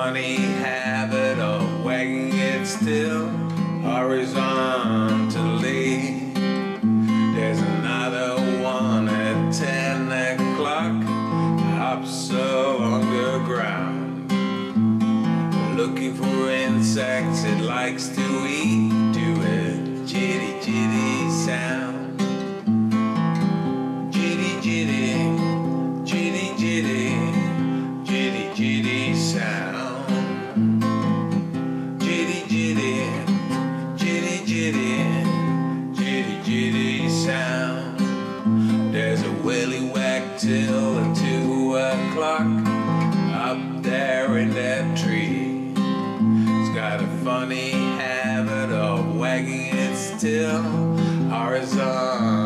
funny habit of wagging it still horizontally. There's another one at 10 o'clock, hops along the ground, looking for insects it likes to eat. Do it, djididjidi sound. Djididjidi, djididjidi, djididjidi sound. Djididjidi, djididjidi, djididjidi sound. There's a willy wagtail at 2 o'clock up there in that tree. It's got a funny habit of wagging it still horizontally.